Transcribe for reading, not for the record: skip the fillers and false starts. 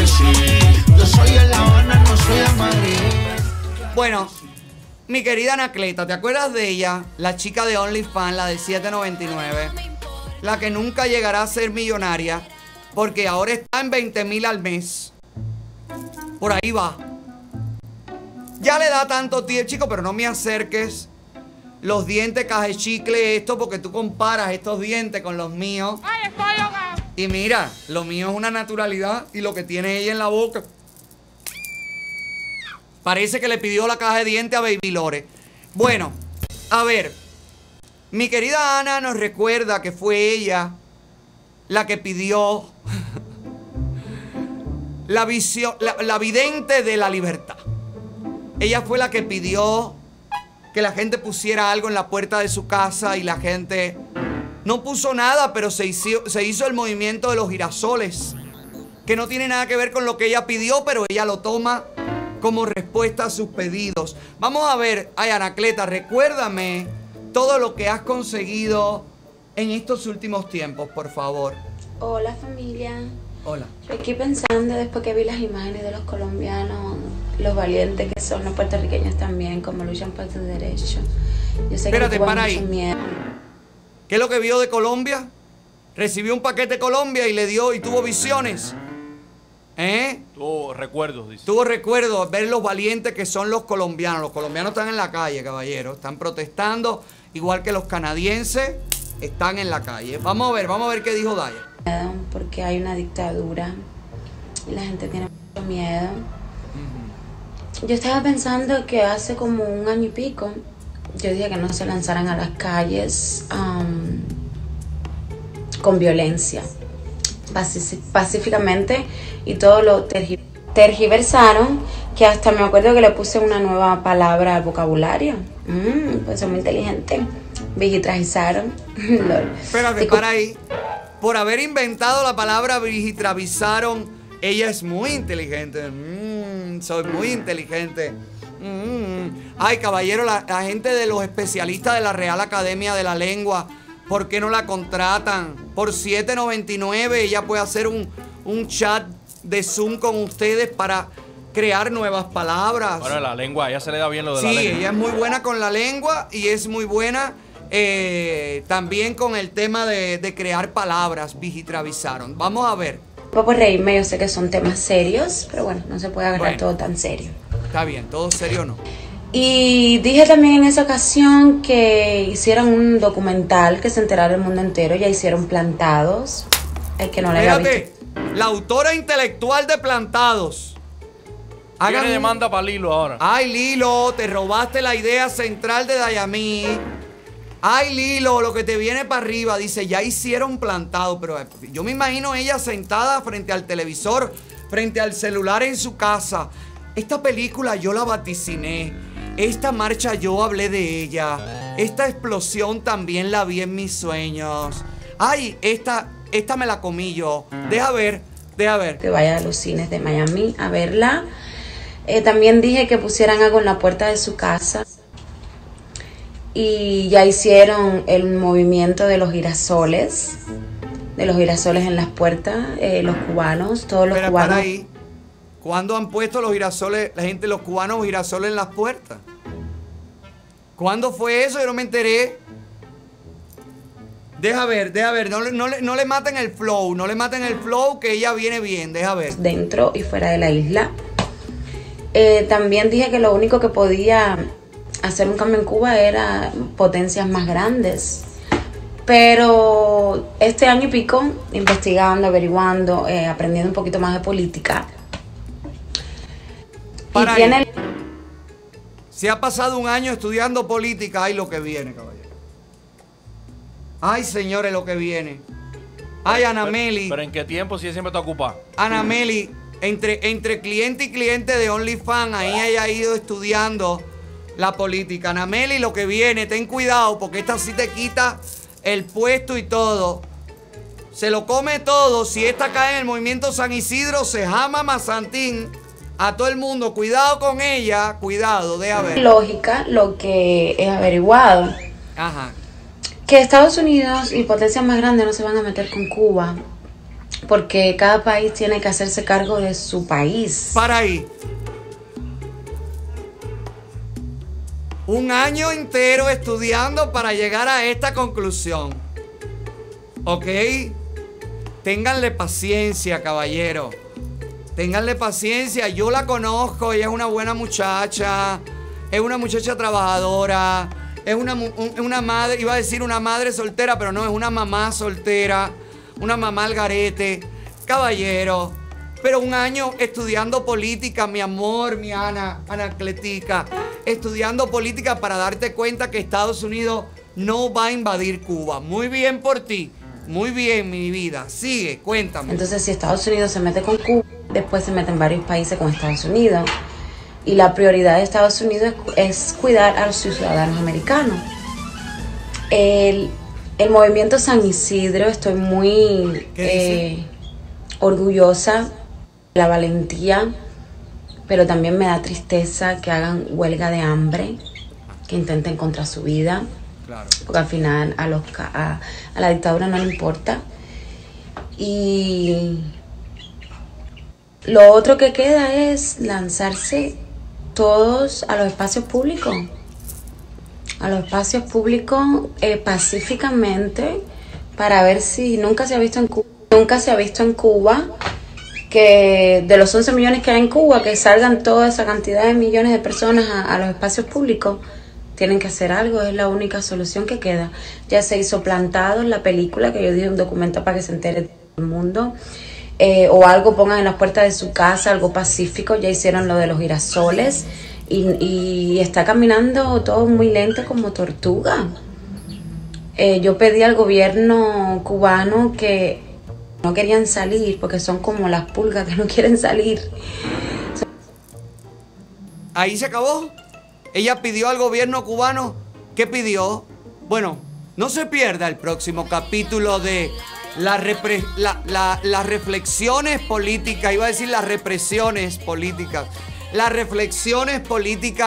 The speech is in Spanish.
Yo soy en La Habana, no soy en Madrid. Bueno, mi querida Anacleta, ¿te acuerdas de ella? La chica de OnlyFans, la de $7.99. La que nunca llegará a ser millonaria porque ahora está en 20,000 al mes. Por ahí va. Ya le da tanto tiempo, chico, pero no me acerques los dientes caja de chicle esto porque tú comparas estos dientes con los míos. ¡Ay, estoy ahogado! Y mira, lo mío es una naturalidad y lo que tiene ella en la boca parece que le pidió la caja de dientes a Baby Lore. Bueno, a ver, mi querida Ana nos recuerda que fue ella la que pidió la visión, la vidente de la libertad. Ella fue la que pidió que la gente pusiera algo en la puerta de su casa y la gente no puso nada, pero se hizo el movimiento de los girasoles, que no tiene nada que ver con lo que ella pidió, pero ella lo toma como respuesta a sus pedidos. Vamos a ver, ay, Anacleta, recuérdame todo lo que has conseguido en estos últimos tiempos, por favor. Hola familia. Hola. Yo aquí pensando después que vi las imágenes de los colombianos, los valientes que son los puertorriqueños también, como luchan por sus derechos. Yo sé Espérate, que tuvo para mucho ahí. miedo. ¿Qué es lo que vio de Colombia? Recibió un paquete de Colombia y le dio y tuvo visiones. Tuvo recuerdos, dice. Tuvo recuerdos, ver los valientes que son los colombianos. Los colombianos están en la calle, caballeros. Están protestando, igual que los canadienses están en la calle. Vamos a ver qué dijo Daya. Porque hay una dictadura y la gente tiene mucho miedo. Yo estaba pensando que hace como un año y pico, yo dije que no se lanzaran a las calles con violencia, pacíficamente, y todo lo tergiversaron, que hasta me acuerdo que le puse una nueva palabra al vocabulario. Pues son muy inteligentes. Digitalizaron. Espérate, para ahí. Por haber inventado la palabra digitalizaron, ella es muy inteligente. Soy muy inteligente. Ay, caballero, la gente de los especialistas de la Real Academia de la Lengua, ¿por qué no la contratan? Por $7.99 ella puede hacer un chat de Zoom con ustedes para crear nuevas palabras. Bueno, la lengua, ella se le da bien lo de la lengua. Sí, ella es muy buena con la lengua y es muy buena también con el tema de crear palabras. Digitalizaron. Vamos a ver. Puedo reírme, yo sé que son temas serios, pero bueno, no se puede agarrar todo tan serio. Está bien, todo serio no. Y dije también en esa ocasión que hicieran un documental, que se enterara el mundo entero. Ya hicieron Plantados. El que no le había visto. La autora intelectual de Plantados. Tiene demanda para Lilo ahora. Ay, Lilo, te robaste la idea central de Dayamí. Ay, Lilo, lo que te viene para arriba. Dice, ya hicieron Plantado. Pero yo me imagino ella sentada frente al televisor, frente al celular en su casa. Esta película yo la vaticiné. Esta marcha yo hablé de ella. Esta explosión también la vi en mis sueños. Ay, esta me la comí yo. Deja ver. Que vaya a los cines de Miami a verla. También dije que pusieran algo en la puerta de su casa. Y ya hicieron el movimiento de los girasoles. De los girasoles en las puertas. Los cubanos, todos los cubanos. Para ahí. ¿Cuándo han puesto los girasoles, la gente, los cubanos, girasoles en las puertas? ¿Cuándo fue eso? Yo no me enteré. Deja ver. No le maten el flow, que ella viene bien. Deja ver. Dentro y fuera de la isla. También dije que lo único que podía hacer un cambio en Cuba era potencias más grandes. Pero este año y pico, investigando, averiguando, aprendiendo un poquito más de política. Para ahí. Si ha pasado un año estudiando política, ay, lo que viene, caballero. Ay, señores, lo que viene. Ay, Anameli. ¿Pero en qué tiempo si ella siempre está ocupada? Anameli, entre cliente y cliente de OnlyFans, ahí ella ha ido estudiando la política. Anameli, lo que viene, ten cuidado, porque esta sí te quita el puesto y todo. Se lo come todo. Si esta cae en el movimiento San Isidro, se jama Mazantín. A todo el mundo, cuidado con ella, cuidado, deja ver. Lógica, lo que he averiguado. Ajá. Que Estados Unidos y potencias más grandes no se van a meter con Cuba. porque cada país tiene que hacerse cargo de su país. Para ahí. Un año entero estudiando para llegar a esta conclusión. ¿Ok? Ténganle paciencia, caballero. Ténganle paciencia. Yo la conozco. Ella es una buena muchacha. Es una muchacha trabajadora. Es una madre, iba a decir una madre soltera, pero no, es una mamá soltera. Una mamá al garete. Caballero. Pero un año estudiando política, mi amor, mi Anacletica. Estudiando política para darte cuenta que Estados Unidos no va a invadir Cuba. Muy bien por ti. Muy bien, mi vida. Sigue, cuéntame. Entonces, si Estados Unidos se mete con Cuba, después se meten varios países con Estados Unidos. Y la prioridad de Estados Unidos es cuidar a los ciudadanos americanos. El movimiento San Isidro, estoy muy orgullosa de la valentía, pero también me da tristeza que hagan huelga de hambre, que intenten contra su vida. Claro. Porque al final a la dictadura no le importa. Y lo otro que queda es lanzarse todos a los espacios públicos. A los espacios públicos pacíficamente, para ver si nunca se ha visto en Cuba que de los 11 millones que hay en Cuba, que salgan toda esa cantidad de millones de personas a los espacios públicos. Tienen que hacer algo, es la única solución que queda. Ya se hizo Plantado en la película, que yo dije un documento para que se entere todo el mundo. O algo pongan en las puertas de su casa, algo pacífico. Ya hicieron lo de los girasoles. Y está caminando todo muy lento como tortuga. Yo pedí al gobierno cubano que no querían salir, porque son como las pulgas que no quieren salir. Ahí se acabó. Ella pidió al gobierno cubano. ¿Qué pidió? Bueno, no se pierda el próximo capítulo de las reflexiones políticas. Iba a decir las represiones políticas. Las reflexiones políticas.